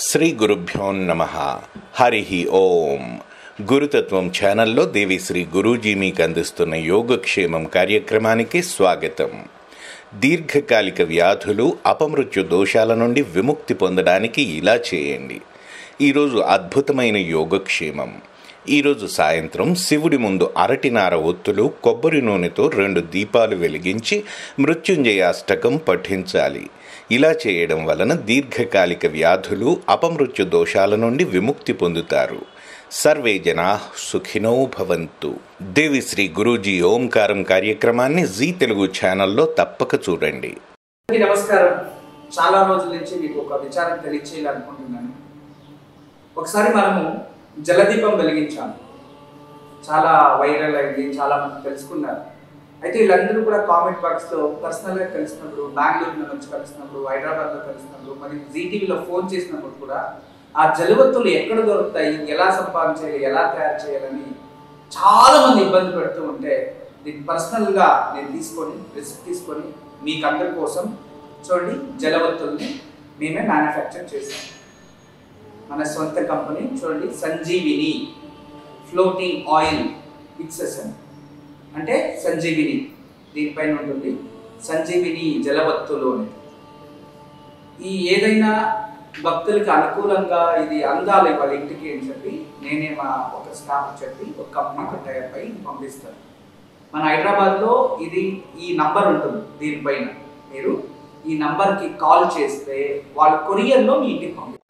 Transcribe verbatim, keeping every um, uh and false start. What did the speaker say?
శ్రీ గురుభ్యో నమః. హరి ఓం. గురుతత్వం ఛానల్లో దేవి శ్రీ గురూజీ మీకు అందిస్తున్న యోగక్షేమం కార్యక్రమానికి స్వాగతం. దీర్ఘకాలిక వ్యాధులు, అపమృత్యు దోషాల నుండి విముక్తి పొందడానికి ఇలా చేయండి. ఈరోజు అద్భుతమైన యోగక్షేమం. ఈరోజు సాయంత్రం శివుడి ముందు అరటినార ఒత్తులు, కొబ్బరి నూనెతో రెండు దీపాలు వెలిగించి మృత్యుంజయాష్టకం పఠించాలి. ఇలా చేయడం వలన దీర్ఘకాలిక వ్యాధులు, అపమృత్యు దోషాల నుండి విముక్తి పొందుతారు. సర్వే జనా సుఖినో భవంతు. దేవి శ్రీ గురూజీ ఓంకారం కార్యక్రమాన్ని జీ తెలుగు ఛానల్లో తప్పక చూడండి. నమస్కారం. చాలా రోజుల నుంచి మీకు ఒక విచారం తెలియచేయాలనుకుంటున్నాను. ఒకసారి మనము జలదీపం వెలిగించాము. చాలా వైరల్ అయింది, చాలా మంది తెలుసుకున్నారు. అయితే వీళ్ళందరూ కూడా కామెంట్ బాక్స్లో పర్సనల్గా కలిసినప్పుడు, బెంగళూరు నుంచి కలిసినప్పుడు, హైదరాబాద్లో కలిసినప్పుడు, మరియు జీటీవీలో ఫోన్ చేసినప్పుడు కూడా ఆ జలవత్తులు ఎక్కడ దొరుకుతాయి, ఎలా సంపాదించాలి, ఎలా తయారు చేయాలని చాలా మంది ఇబ్బంది పెడుతూ ఉంటే దీన్ని పర్సనల్గా నేను తీసుకొని రిస్క్ తీసుకొని మీకు అందరి కోసం చూడండి జలవత్తుల్ని మేమే మ్యానుఫ్యాక్చర్ చేసాం. మన సొంత కంపెనీ చూడండి, సంజీవిని ఫ్లోటింగ్ ఆయిల్ ఫిక్సెషన్ అంటే సంజీవిని దీనిపైన ఉంటుంది. సంజీవిని జలవత్తులు అని ఈ ఏదైనా భక్తులకి అనుకూలంగా ఇది అందాలి వాళ్ళ ఇంటికి అని చెప్పి నేనే మా ఒక స్టాఫ్ చెప్పి ఒక కంపెనీకి టైప్ అయి పంపిస్తాను. మన హైదరాబాద్లో ఇది ఈ నంబర్ ఉంటుంది. దీనిపైన మీరు ఈ నంబర్కి కాల్ చేస్తే వాళ్ళు కొరియర్లో మీ ఇంటికి పంపిస్తారు.